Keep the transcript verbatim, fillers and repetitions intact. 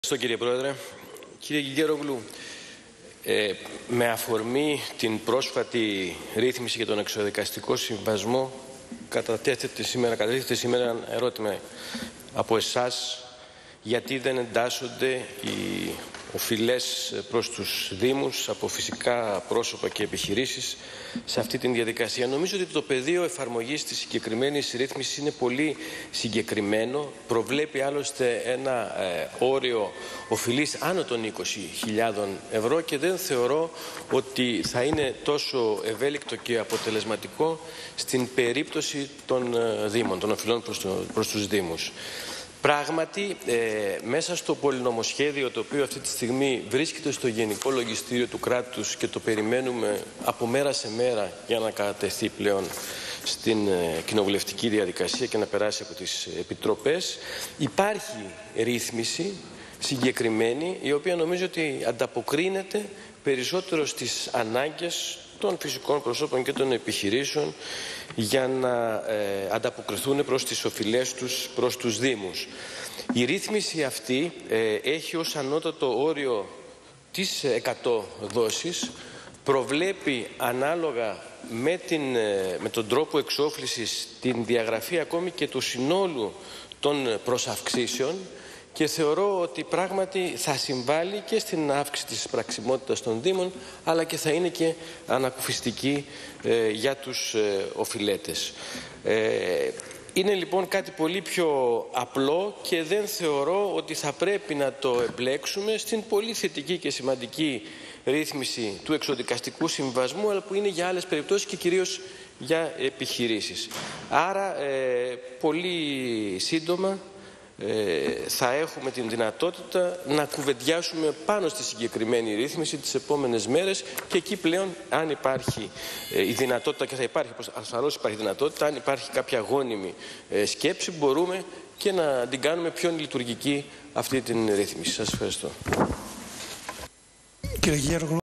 Ευχαριστώ, κύριε Πρόεδρε. Κύριε Γιγέρογλου, ε, με αφορμή την πρόσφατη ρύθμιση για τον εξοδικαστικό συμβασμό κατατέθεται σήμερα, κατατέθεται σήμερα ένα ερώτημα από εσάς, γιατί δεν εντάσσονται οι οφειλές προς τους Δήμους από φυσικά πρόσωπα και επιχειρήσεις σε αυτή τη διαδικασία. Νομίζω ότι το πεδίο εφαρμογής της συγκεκριμένης ρύθμισης είναι πολύ συγκεκριμένο. Προβλέπει άλλωστε ένα ε, όριο οφειλής άνω των είκοσι χιλιάδων ευρώ και δεν θεωρώ ότι θα είναι τόσο ευέλικτο και αποτελεσματικό στην περίπτωση των ε, Δήμων, των οφειλών προς, το, προς τους Δήμους. Πράγματι, ε, μέσα στο πολυνομοσχέδιο το οποίο αυτή τη στιγμή βρίσκεται στο Γενικό Λογιστήριο του κράτους και το περιμένουμε από μέρα σε μέρα για να κατατεθεί πλέον στην ε, κοινοβουλευτική διαδικασία και να περάσει από τις επιτροπές, υπάρχει ρύθμιση συγκεκριμένη η οποία νομίζω ότι ανταποκρίνεται περισσότερο στις ανάγκες των φυσικών προσώπων και των επιχειρήσεων για να ε, ανταποκριθούν προς τις οφειλές τους προς τους Δήμους. Η ρύθμιση αυτή ε, έχει ως ανώτατο όριο τις εκατό δόσεις, προβλέπει ανάλογα με, την, ε, με τον τρόπο εξόφλησης την διαγραφή ακόμη και του συνόλου των προσαυξήσεων και θεωρώ ότι πράγματι θα συμβάλλει και στην αύξηση της πραξιμότητας των Δήμων, αλλά και θα είναι και ανακουφιστική ε, για τους ε, οφειλέτες. Ε, είναι λοιπόν κάτι πολύ πιο απλό και δεν θεωρώ ότι θα πρέπει να το εμπλέξουμε στην πολύ θετική και σημαντική ρύθμιση του εξοδικαστικού συμβασμού, αλλά που είναι για άλλες περιπτώσεις και κυρίως για επιχειρήσεις. Άρα, ε, πολύ σύντομα, Ε, θα έχουμε την δυνατότητα να κουβεντιάσουμε πάνω στη συγκεκριμένη ρύθμιση τις επόμενες μέρες και εκεί πλέον, αν υπάρχει ε, η δυνατότητα, και θα υπάρχει, ασφαλώς υπάρχει δυνατότητα, αν υπάρχει κάποια γόνιμη ε, σκέψη, μπορούμε και να την κάνουμε πιο λειτουργική αυτή την ρύθμιση. Σας ευχαριστώ.